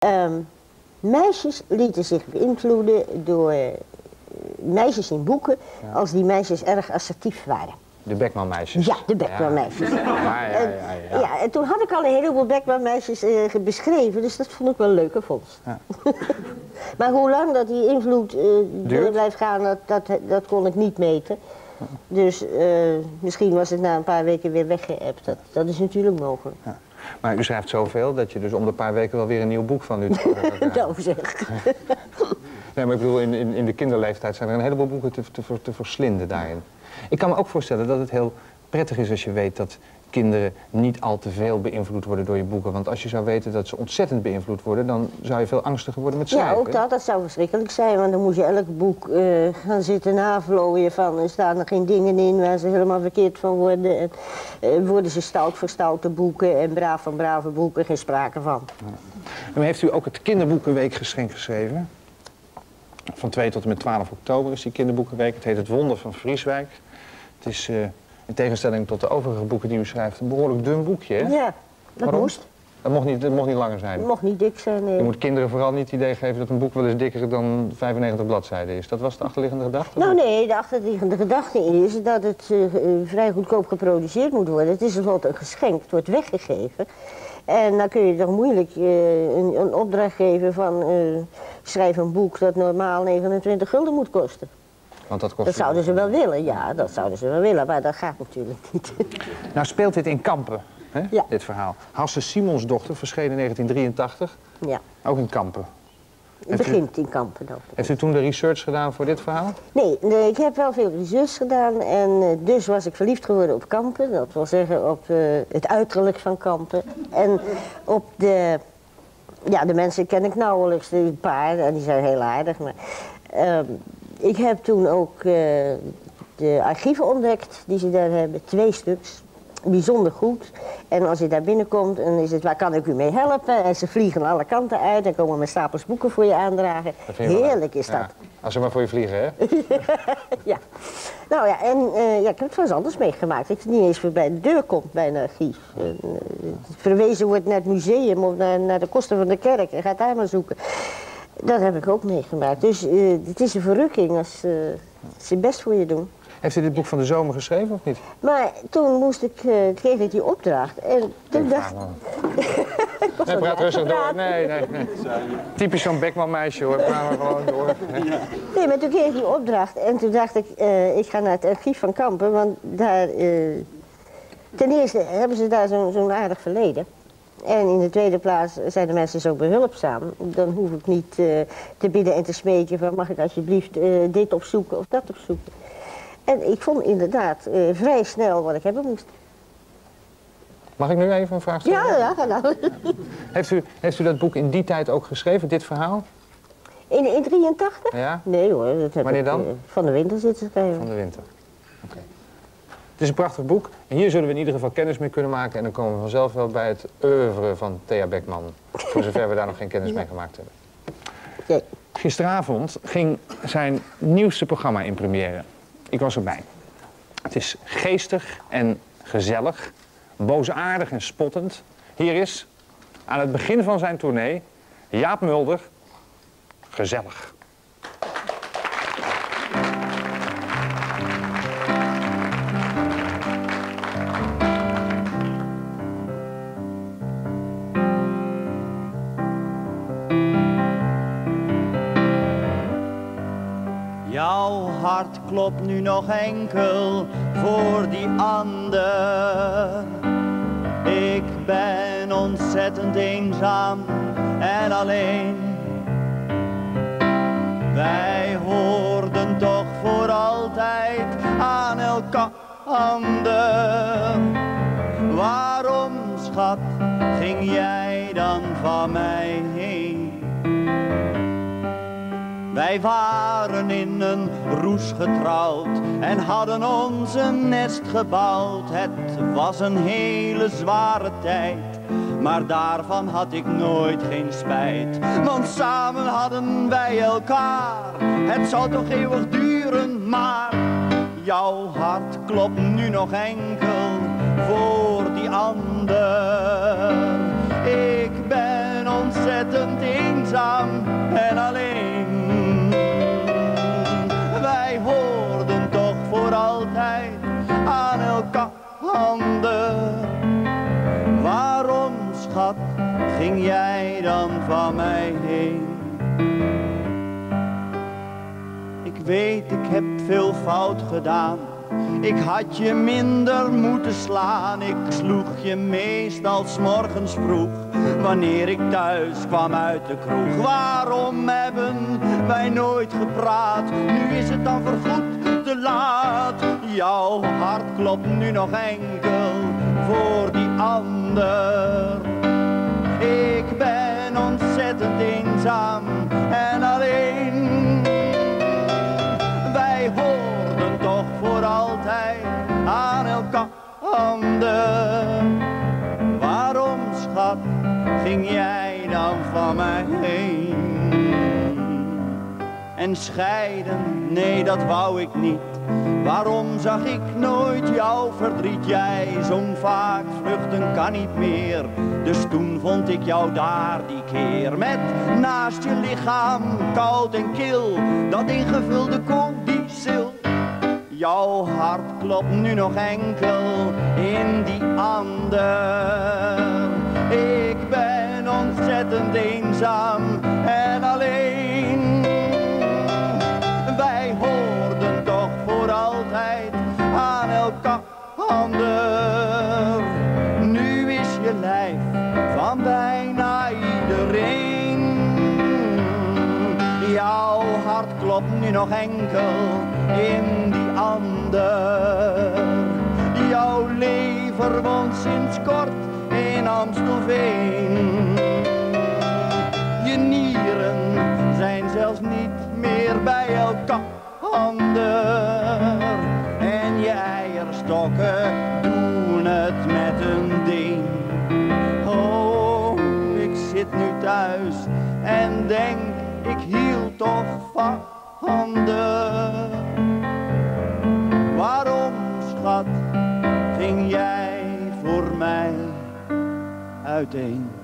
Meisjes lieten zich beïnvloeden door meisjes in boeken, als die meisjes erg assertief waren. De Beckman-meisjes. Ja, de Beckman-meisjes. Ja, en toen had ik al een heleboel Beckman-meisjes beschreven, dus dat vond ik wel een leuke vondst. Ja. Maar hoe lang dat die invloed door blijft gaan, dat kon ik niet meten. Dus misschien was het na een paar weken weer weggeëpt. Dat is natuurlijk mogelijk. Ja. Maar u schrijft zoveel dat je dus om de paar weken wel weer een nieuw boek van u Nou zeg. Nee, maar ik bedoel, in de kinderleeftijd zijn er een heleboel boeken te verslinden daarin. Ik kan me ook voorstellen dat het heel prettig is als je weet dat kinderen niet al te veel beïnvloed worden door je boeken. Want als je zou weten dat ze ontzettend beïnvloed worden, dan zou je veel angstiger worden met schrijven. Ja, ook dat zou verschrikkelijk zijn, want dan moet je elk boek gaan zitten navlooien van. Er staan er geen dingen in waar ze helemaal verkeerd van worden. En worden ze stout voor stoute boeken en braaf van brave boeken, geen sprake van. Ja. En heeft u ook het kinderboekenweekgeschenk geschreven? Van 2 tot en met 12 oktober is die kinderboekenweek. Het heet Het Wonder van Vrieswijk. Het is in tegenstelling tot de overige boeken die u schrijft een behoorlijk dun boekje, hè? Ja, dat moest. Dat mocht niet langer zijn? Het mocht niet dik zijn, nee. Je moet kinderen vooral niet het idee geven dat een boek wel eens dikker dan 95 bladzijden is. Dat was de achterliggende gedachte? Nou nee, de achterliggende gedachte is dat het vrij goedkoop geproduceerd moet worden. Het is bijvoorbeeld een geschenk, het wordt weggegeven. En dan kun je toch moeilijk een opdracht geven van schrijf een boek dat normaal 29 gulden moet kosten. Want dat kost. Dat zouden ze wel willen, ja, dat zouden ze wel willen, maar dat gaat natuurlijk niet. Nou speelt dit in Kampen, hè? Ja. Dit verhaal. Hasse Simonsdochter verscheen in 1983, ja. Ook in Kampen. Het begint in Kampen dan. Heeft u toen de research gedaan voor dit verhaal? Nee, ik heb wel veel research gedaan en dus was ik verliefd geworden op Kampen. Dat wil zeggen op het uiterlijk van Kampen. En op de mensen ken ik nauwelijks, een paar, en die zijn heel aardig. Maar, ik heb toen ook de archieven ontdekt die ze daar hebben, 2 stuks. Bijzonder goed. En als je daar binnenkomt en is het, waar kan ik u mee helpen? En ze vliegen alle kanten uit en komen met stapels boeken voor je aandragen. Heerlijk is dat. Ja, als ze maar voor je vliegen, hè? Ja. Nou ja, en ik heb het wel eens anders meegemaakt. Dat je niet eens voorbij de deur komt bij een archief. Verwezen wordt naar het museum of naar de kosten van de kerk en gaat daar maar zoeken. Dat heb ik ook meegemaakt. Dus het is een verrukking als ze best voor je doen. Heeft u dit boek van de zomer geschreven of niet? Maar toen kreeg ik die opdracht en toen dacht ik... Nee, praat rustig door. Nee. Typisch zo'n Beckman-meisje hoor, praat maar gewoon door. Nee, maar toen kreeg ik die opdracht en toen dacht ik ga naar het archief van Kampen, want daar... ten eerste hebben ze daar zo'n aardig verleden. En in de tweede plaats zijn de mensen zo behulpzaam. Dan hoef ik niet te bidden en te smeken van mag ik alsjeblieft dit opzoeken of dat opzoeken. En ik vond inderdaad vrij snel wat ik hebben moest. Mag ik nu even een vraag stellen? Ja, ga nou. Heeft u dat boek in die tijd ook geschreven, dit verhaal? In 83? Ja? Nee hoor, dat heb Wanneer dan? ik van de winter zitten schrijven. Van de winter. Oké. Het is een prachtig boek en hier zullen we in ieder geval kennis mee kunnen maken en dan komen we vanzelf wel bij het oeuvre van Thea Beckman. Voor zover we daar nog geen kennis mee gemaakt hebben. Okay. Gisteravond ging zijn nieuwste programma in première. Ik was erbij. Het is geestig en gezellig, boosaardig en spottend. Hier is, aan het begin van zijn tournee, Jaap Mulder, gezellig. Jouw hart klopt nu nog enkel voor die ander. Ik ben ontzettend eenzaam en alleen. Wij hoorden toch voor altijd aan elkaar. Waarom, schat, ging jij dan van mij heen? Wij waren in een roes getrouwd en hadden ons een nest gebouwd. Het was een hele zware tijd, maar daarvan had ik nooit geen spijt. Want samen hadden wij elkaar, het zou toch eeuwig duren, maar jouw hart klopt nu nog enkel voor die ander. Ik ben ontzettend ontzettend eenzaam en alleen. Wij hoorden toch voor altijd aan elkaar handen. Waarom, schat, ging jij dan van mij heen? Ik weet, ik heb veel fout gedaan. Ik had je minder moeten slaan. Ik sloeg je meestal 's morgens vroeg, wanneer ik thuis kwam uit de kroeg. Waarom hebben wij nooit gepraat? Nu is het dan voorgoed te laat. Jouw hart klopt nu nog enkel voor die ander. Ik ben ontzettend eenzaam en alleen. Wij hoorden toch voor altijd aan elkaar handen. Waarom, schat, ging jij dan van mij heen? En scheiden, nee, dat wou ik niet. Waarom zag ik nooit jouw verdriet? Jij zong vaak vluchten kan niet meer. Dus toen vond ik jou daar die keer. Met naast je lichaam koud en kil, dat ingevulde codicil. Jouw hart klopt nu nog enkel in die ander. Ik ben ontzettend eenzaam en alleen. Wij hoorden toch voor altijd aan elkaar handen. Nu is je lijf van bijna iedereen. Jouw hart klopt nu nog enkel in die ander. Jouw lever woont sinds kort in Amstelveen. Je nieren zijn zelfs niet meer bij elkaar handen. En je eierstokken doen het met een ding. Oh, ik zit nu thuis en denk, ik hield toch van handen. Waarom, schat, ging jij voor mij uiteen?